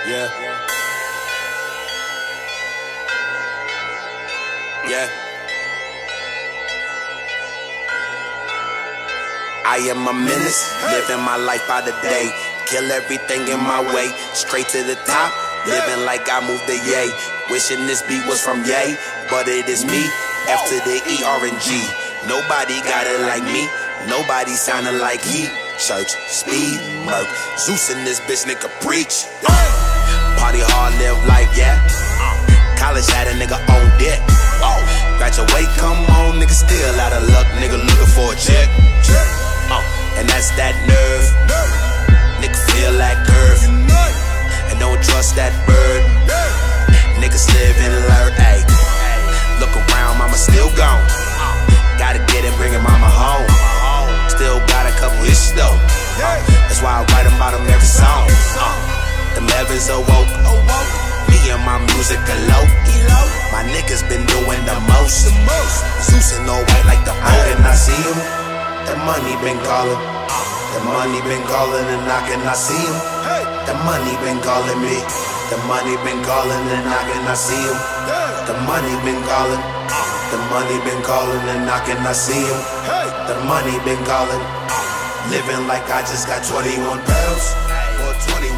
Yeah. Yeah. I am a menace, living my life by the day. Kill everything in my way, straight to the top. Living like I moved the yay. Wishing this beat was from Yay, but it is me. F to the E, R, and G. Nobody got it like me. Nobody sounding like he. Church, speed, murk. Zeus in this bitch, nigga preach. Party hard, live life, yeah. College had a nigga on deck. Graduate, come on, nigga still out of luck. Nigga looking for a check. And that's that nerve. Nigga feel that curve. And don't trust that bird. Niggas live and learn, ayy. Look around, mama still gone. Gotta get it, bringing mama home. Still got a couple issues though. That's why I write about them every song. Them Evans awoke. Me and my music elope. My niggas been doing the most. Zeus in all white like the old. And I see him. The money been calling. The money been calling and knocking. I see him. The money been calling me. The money been calling and knocking. I see him. The money been calling. The money been calling and knocking. I see him. The money been calling. Living like I just got 21 pounds or 21.